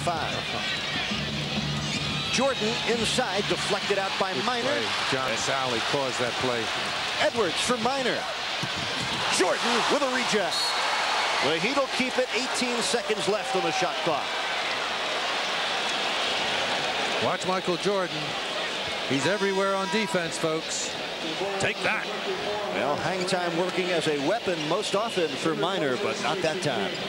Jordan inside, deflected out by Minor. John Sally caused that play. Edwards for Minor. Jordan with a reject. The Heat will keep it. 18 seconds left on the shot clock. Watch Michael Jordan. He's everywhere on defense, folks. Take that. Well, hang time working as a weapon most often for Minor, but not that time.